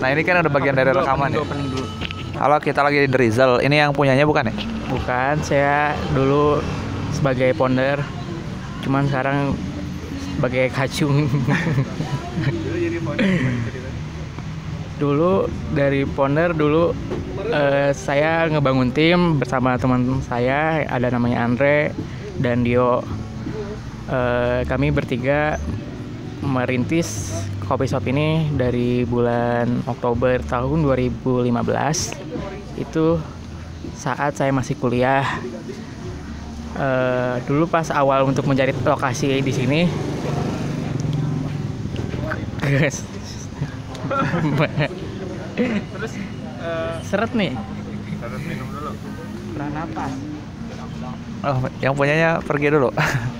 Nah ini kan udah bagian dari rekaman ya. Opening dulu. Halo, kita lagi di Rizal. Ini yang punyanya bukan ya? Bukan, saya dulu sebagai founder, cuman sekarang sebagai kacung. Dulu dari founder saya ngebangun tim bersama teman saya, ada namanya Andre dan Dio. Kami bertiga merintis Kopi Shop ini dari bulan Oktober tahun 2015. Itu saat saya masih kuliah. Dulu pas awal untuk mencari lokasi di sini, terus seret nih. Seret minum dulu. Napas. Oh, yang punyanya pergi dulu.